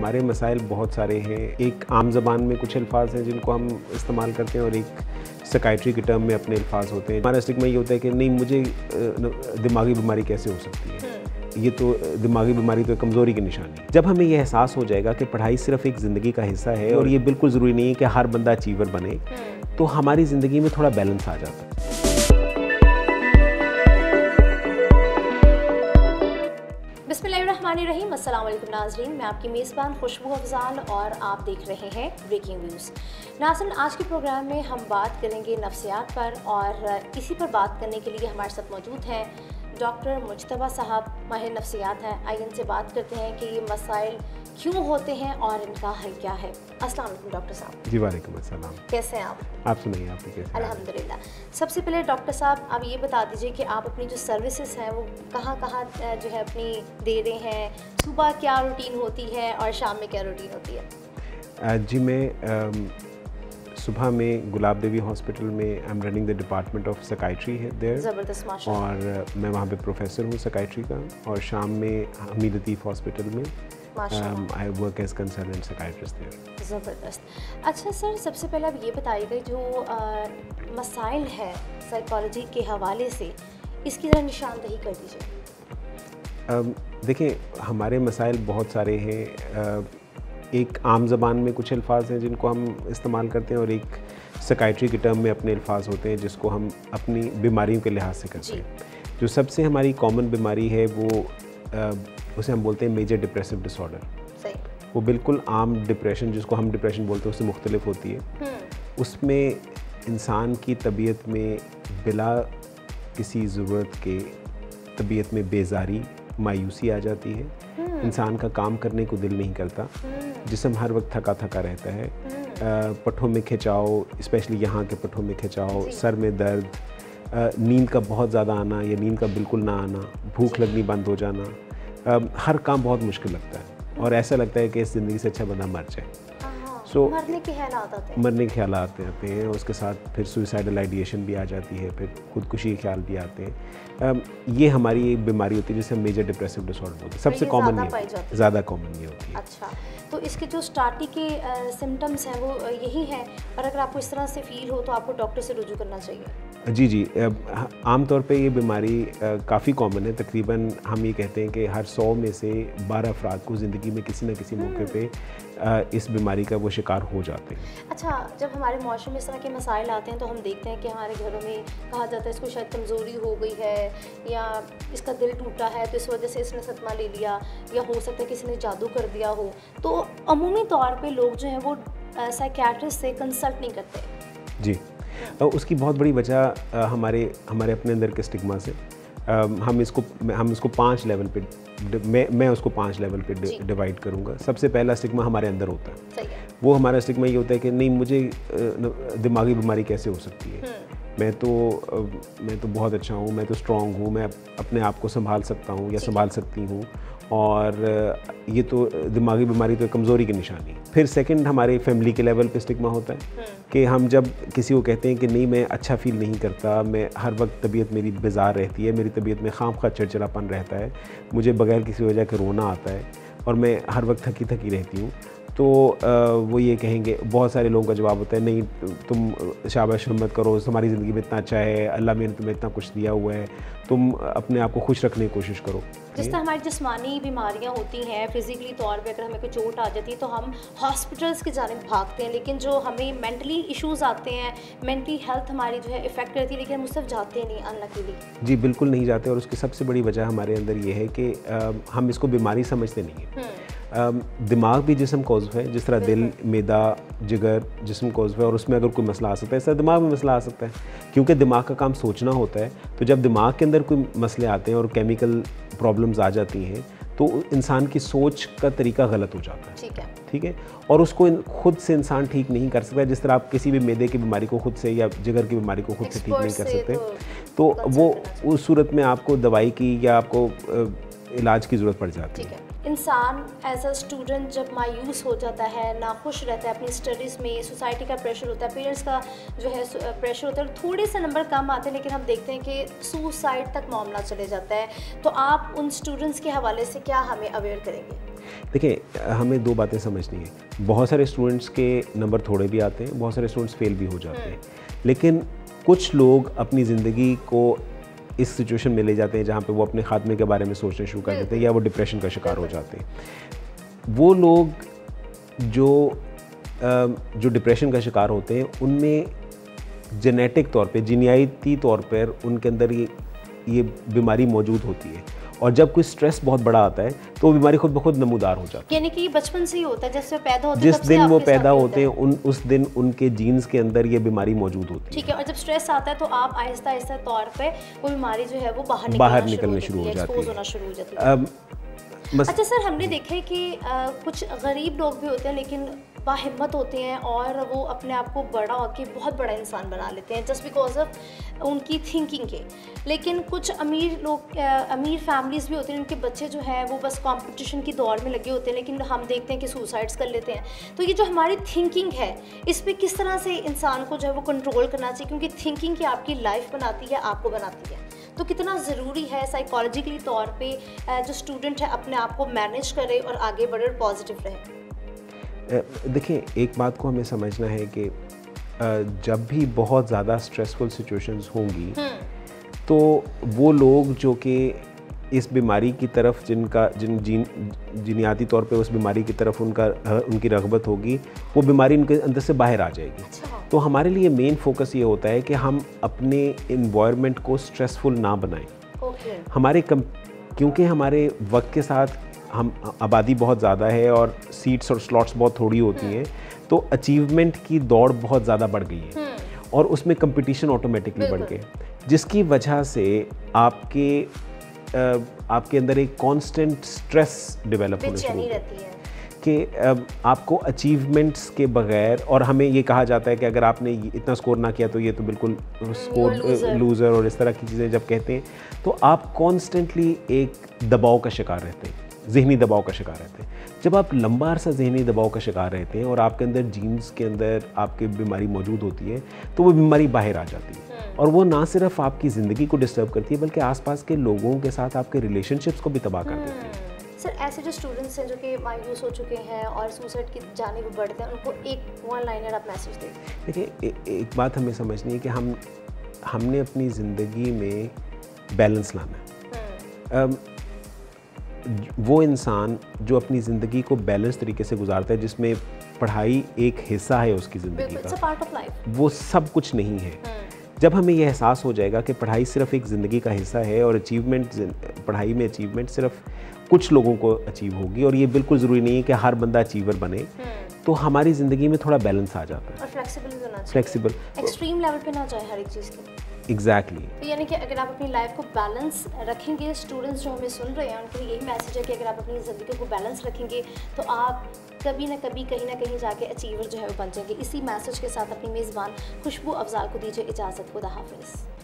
हमारे मसाइल बहुत सारे हैं। एक आम ज़बान में कुछ अल्फाज हैं जिनको हम इस्तेमाल करते हैं और एक साइकाइट्री के टर्म में अपने अल्फाज होते हैं। हमारा स्टिग्मा ये होता है कि नहीं, मुझे दिमागी बीमारी कैसे हो सकती है, ये तो दिमागी बीमारी तो कमज़ोरी की निशानी है। जब हमें ये एहसास हो जाएगा कि पढ़ाई सिर्फ एक ज़िंदगी का हिस्सा है और ये बिल्कुल ज़रूरी नहीं है कि हर बंदा अचीवर बने, तो हमारी ज़िंदगी में थोड़ा बैलेंस आ जाता है। बिस्मिल्लाहिर्रहमानिर्रहीम। अस्सलाम वालेकुम नाज़रीन, मैं आपकी मेज़बान खुशबू अफजाल और आप देख रहे हैं ब्रेकिंग न्यूज़। नाज़रीन, आज के प्रोग्राम में हम बात करेंगे नफ्सियात पर और इसी पर बात करने के लिए हमारे साथ मौजूद हैं डॉक्टर मुज्तबा साहब, माहिर नफ्सियात हैं। आइए इनसे बात करते हैं कि ये मसाइल क्यों होते हैं और इनका हल क्या है। अस्सलाम वालेकुम डॉक्टर साहब। जी वालेकुम अस्सलाम। कैसे हैं आप सुनाइए, आप कैसे? अल्हम्दुलिल्लाह। सबसे पहले डॉक्टर साहब आप ये बता दीजिए कि आप अपनी जो सर्विसेज हैं वो कहाँ कहाँ जो है अपनी दे रहे हैं, सुबह क्या रूटीन होती है और शाम में क्या रूटीन होती है? जी, मैं सुबह में गुलाब देवी हॉस्पिटल में I am running the department of psychiatry है देयर। ज़बरदस्त, माशाअल्लाह। और मैं वहाँ पे प्रोफेसर हूँ साइकाइट्री का। और शाम में हमीद लतीफ़ हॉस्पिटल में I work as consultant psychiatrist there. ज़बरदस्त। अच्छा सर, सबसे पहले आप ये बताइएगा जो मसाइल है साइकोलॉजी के हवाले से, इसकी ज़रा निशानदही कर दीजिए। देखिए, हमारे मसाइल बहुत सारे हैं। एक आम ज़बान में कुछ अल्फाज हैं जिनको हम इस्तेमाल करते हैं और एक साइकाइट्री के टर्म में अपने अल्फाज होते हैं जिसको हम अपनी बीमारियों के लिहाज से करते हैं। जो सबसे हमारी कॉमन बीमारी है वो उसे हम बोलते हैं मेजर डिप्रेसिव डिसऑर्डर। वो बिल्कुल आम डिप्रेशन जिसको हम डिप्रेशन बोलते हैं उससे मुख्तलिफ होती है। उसमें इंसान की तबीयत में बिला किसी ज़रूरत के तबीयत में बेजारी, मायूसी आ जाती है। इंसान का काम करने को दिल नहीं करता, जिस्म हर वक्त थका थका रहता है। पट्ठों में खिंचाव, स्पेशली यहाँ के पट्ठों में खिंचाव, सर में दर्द, नींद का बहुत ज़्यादा आना या नींद का बिल्कुल ना आना, भूख लगनी बंद हो जाना, हर काम बहुत मुश्किल लगता है और ऐसा लगता है कि इस ज़िंदगी से अच्छा बंदा मर जाए। मरने के ख्याल आते हैं। उसके साथ फिर सुसाइडल आइडिएशन भी आ जाती है, फिर खुदकुशी के ख्याल भी आते हैं। ये हमारी एक बीमारी होती है जिसे हम मेजर डिप्रेसिव डिसऑर्डर बोलते हैं। सबसे कॉमन ज़्यादा कॉमन ये होती है। अच्छा, तो इसके जो स्टार्टिंग के सिम्टम्स हैं वो यही हैं, और अगर आपको इस तरह से फील हो तो आपको डॉक्टर से रुजू करना चाहिए। जी, आम तौर पे ये बीमारी काफ़ी कॉमन है। तकरीबन हम ये कहते हैं कि हर 100 में से 12 अफराद को ज़िंदगी में किसी न किसी मौके पे इस बीमारी का वो शिकार हो जाते हैं। अच्छा, जब हमारे माशरे में इस तरह के मसाइल आते हैं तो हम देखते हैं कि हमारे घरों में कहा जाता है इसको शायद कमज़ोरी हो गई है या इसका दिल टूटा है तो इस वजह से इसने सदमा ले लिया, या हो सकता है किसी ने जादू कर दिया हो। तो अमूमी तौर पे लोग जो हैं वो साइकियाट्रिस्ट से कंसल्ट नहीं करते। जी, उसकी बहुत बड़ी वजह हमारे अपने अंदर के स्टिग्मा से। हम इसको 5 लेवल पे मैं उसको 5 लेवल पे डिवाइड करूँगा। सबसे पहला स्टिग्मा हमारे अंदर होता है। सही है। वो हमारा स्टिग्मा ये होता है कि नहीं, मुझे दिमागी बीमारी कैसे हो सकती है, मैं तो बहुत अच्छा हूँ, मैं तो स्ट्रॉन्ग हूँ, मैं अपने आप को संभाल सकता हूँ या संभाल सकती हूँ, और ये तो दिमागी बीमारी तो कमज़ोरी की निशानी है। फिर सेकंड हमारे फैमिली के लेवल पे स्टिग्मा होता है कि हम जब किसी को कहते हैं कि नहीं, मैं अच्छा फील नहीं करता, मैं हर वक्त तबीयत मेरी बेजार रहती है, मेरी तबीयत में खामखा चिड़चिड़ापन रहता है, मुझे बगैर किसी वजह के रोना आता है और मैं हर वक्त थकी थकी रहती हूँ, तो वो ये कहेंगे, बहुत सारे लोगों का जवाब होता है, नहीं तुम शाबाश मत करो, तुम्हारी ज़िंदगी में इतना अच्छा है, अल्लाह ने तुम्हें इतना कुछ दिया हुआ है, तुम अपने आप को खुश रखने की कोशिश करो। जिस तरह हमारी जिस्मानी बीमारियां होती हैं, फिज़िकली तौर पे अगर हमें कोई चोट आ जाती है तो हम हॉस्पिटल्स की जानिब भागते हैं, लेकिन जो हमें मेंटली इश्यूज़ आते हैं, मेंटली हेल्थ हमारी जो है इफ़ेक्ट करती है, लेकिन हम उस तरफ जाते नहीं, अनलकीली। जी, बिल्कुल नहीं जाते, और उसकी सबसे बड़ी वजह हमारे अंदर ये है कि हम इसको बीमारी समझते नहीं हैं। दिमाग भी जिस्म का उज़्व है, जिस तरह दिल, मैदा, जिगर जिस्म का उज़्व है, और उसमें अगर कोई मसला आ सकता है, इस तरह दिमाग में मसला आ सकता है, क्योंकि दिमाग का काम सोचना होता है। तो जब दिमाग के अंदर कोई मसले आते हैं और केमिकल प्रॉब्लम्स आ जाती हैं तो इंसान की सोच का तरीका गलत हो जाता है। ठीक है, और उसको खुद से इंसान ठीक नहीं कर सकता। जिस तरह आप किसी भी मैदे की बीमारी को खुद से या जिगर की बीमारी को खुद से ठीक नहीं कर सकते, तो वो उस सूरत में आपको दवाई की या आपको इलाज की ज़रूरत पड़ जाती है। इंसान एज अ स्टूडेंट जब मायूस हो जाता है, नाखुश रहता है अपनी स्टडीज़ में, सोसाइटी का प्रेशर होता है, पेरेंट्स का जो है प्रेशर होता है, थोड़े से नंबर कम आते हैं लेकिन हम देखते हैं कि सुसाइड तक मामला चले जाता है, तो आप उन स्टूडेंट्स के हवाले से क्या हमें अवेयर करेंगे? देखिए, हमें दो बातें समझनी है। बहुत सारे स्टूडेंट्स के नंबर थोड़े भी आते हैं, बहुत सारे स्टूडेंट्स फेल भी हो जाते हैं, लेकिन कुछ लोग अपनी ज़िंदगी को इस सिचुएशन में ले जाते हैं जहाँ पे वो अपने खात्मे के बारे में सोचना शुरू कर देते हैं या वो डिप्रेशन का शिकार हो जाते हैं। वो लोग जो डिप्रेशन का शिकार होते हैं, उनमें जेनेटिक तौर पे, जीनियाती तौर पर उनके अंदर ये बीमारी मौजूद होती है, और जब कोई स्ट्रेस बहुत बड़ा आता है तो वो बीमारी खुद ब खुद नमूदार हो जाती है। यानी कि बचपन से ही होता है, जैसे पैदा होते हैं, जिस दिन वो पैदा होते हैं उस दिन उनके जीन्स के अंदर ये बीमारी मौजूद होती है। ठीक है, और जब स्ट्रेस आता है तो आप आहिस्ता आहिस्ता तौर पे वो बीमारी जो है वो बाहर निकलना शुरू हो जाती है, एक्सपोज होना शुरू हो जाती है। अच्छा सर, हमने देखा है कि कुछ गरीब लोग भी होते हैं लेकिन बाहिम्मत होते हैं और वो अपने आप को बड़ा होकर बहुत बड़ा इंसान बना लेते हैं जस्ट बिकॉज ऑफ उनकी थिंकिंग के। लेकिन कुछ अमीर लोग, अमीर फैमिलीज़ भी होते हैं, उनके बच्चे जो है वो बस कंपटीशन की दौड़ में लगे होते हैं, लेकिन हम देखते हैं कि सुसाइड्स कर लेते हैं। तो ये जो हमारी थिंकिंग है, इस पर किस तरह से इंसान को जो है वो कंट्रोल करना चाहिए, क्योंकि थिंकिंग की आपकी लाइफ बनाती है, आपको बनाती है। तो कितना ज़रूरी है साइकोलॉजिकली तौर पे जो स्टूडेंट है अपने आप को मैनेज करे और आगे बढ़े और पॉजिटिव रहे? देखिए, एक बात को हमें समझना है कि जब भी बहुत ज़्यादा स्ट्रेसफुल सिचुएशंस होंगी तो वो लोग जो कि इस बीमारी की तरफ जीनियाती तौर पे उस बीमारी की तरफ उनकी रग़बत होगी, वो बीमारी उनके अंदर से बाहर आ जाएगी। अच्छा। तो हमारे लिए मेन फोकस ये होता है कि हम अपने इन्वायरमेंट को स्ट्रेसफुल ना बनाएं। क्योंकि हमारे वक्त के साथ हम आबादी बहुत ज़्यादा है और सीट्स और स्लॉट्स बहुत थोड़ी होती हैं, तो अचीवमेंट की दौड़ बहुत ज़्यादा बढ़ गई है और उसमें कंपटीशन ऑटोमेटिकली बढ़ गए, जिसकी वजह से आपके अंदर एक कांस्टेंट स्ट्रेस डेवलप होना शुरू होती है कि आपको अचीवमेंट्स के बगैर, और हमें ये कहा जाता है कि अगर आपने इतना स्कोर ना किया तो ये तो बिल्कुल लूज़र और इस तरह की चीज़ें जब कहते हैं, तो आप कॉन्स्टेंटली एक दबाव का शिकार रहते हैं, ज़हनी दबाव का शिकार रहते हैं। जब आप लंबा अरसा ज़हनी दबाव का शिकार रहते हैं और आपके अंदर जीन्स के अंदर आपकी बीमारी मौजूद होती है, तो वो बीमारी बाहर आ जाती है और वो ना सिर्फ आपकी ज़िंदगी को डिस्टर्ब करती है बल्कि आसपास के लोगों के साथ आपके रिलेशनशिप्स को भी तबाह कर देती है। सर, ऐसे जो स्टूडेंट्स हैं जो कि मायूस हो चुके हैं और सुसाइड की जानिब बढ़ते हैं, उनको एक वन लाइनर आप मैसेज दें? देखिए, एक बात हमें समझनी है कि हमने अपनी ज़िंदगी में बैलेंस लाना है। वो इंसान जो अपनी ज़िंदगी को बैलेंस तरीके से गुजारता है, जिसमें पढ़ाई एक हिस्सा है उसकी ज़िंदगी का, पार्ट ऑफ लाइफ, वो सब कुछ नहीं है। जब हमें यह एहसास हो जाएगा कि पढ़ाई सिर्फ एक ज़िंदगी का हिस्सा है और पढ़ाई में अचीवमेंट सिर्फ कुछ लोगों को अचीव होगी और ये बिल्कुल ज़रूरी नहीं है कि हर बंदा अचीवर बने, तो हमारी ज़िंदगी में थोड़ा बैलेंस आ जाता है और फ्लेक्सिबल एक्सट्रीम लेवल पे ना जाए हर एक चीज़ के। एग्जैक्टली। तो यानी कि अगर आप अपनी लाइफ को बैलेंस रखेंगे, स्टूडेंट्स जो हमें सुन रहे हैं उनके लिए यही मैसेज है कि अगर आप अपनी ज़िंदगी को बैलेंस रखेंगे तो आप कभी ना कभी कहीं ना कहीं जाके अचीवर जो है वो बन जाएंगे। इसी मैसेज के साथ अपनी मेज़बान खुशबू अफजाल को दीजिए इजाज़त। खुदा हाफिज़।